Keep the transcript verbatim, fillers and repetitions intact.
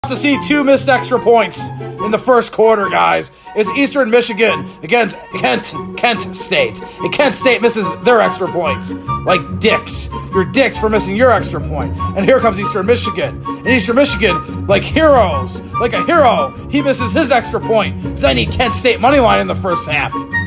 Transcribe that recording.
To see two missed extra points in the first quarter, guys. It's Eastern Michigan against Kent Kent State. And Kent State misses their extra points. Like dicks. You're dicks for missing your extra point. And here comes Eastern Michigan. And Eastern Michigan, like heroes, like a hero, he misses his extra point. Because I need Kent State money line in the first half.